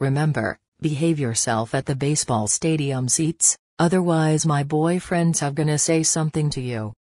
Remember, behave yourself at the baseball stadium seats, otherwise my boyfriends have gonna say something to you.